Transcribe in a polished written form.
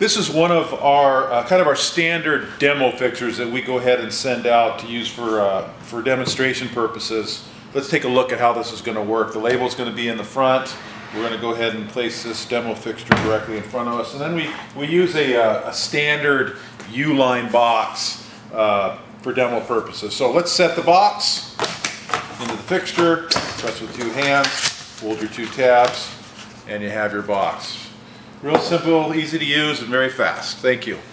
This is one of our kind of our standard demo fixtures that we go ahead and send out to use for demonstration purposes. Let's take a look at how this is going to work. The label is going to be in the front. We're going to go ahead and place this demo fixture directly in front of us, and then we use a standard U-line box for demo purposes. So let's set the box into the fixture. Press with two hands, hold your two tabs, and you have your box. Real simple, easy to use, and very fast. Thank you.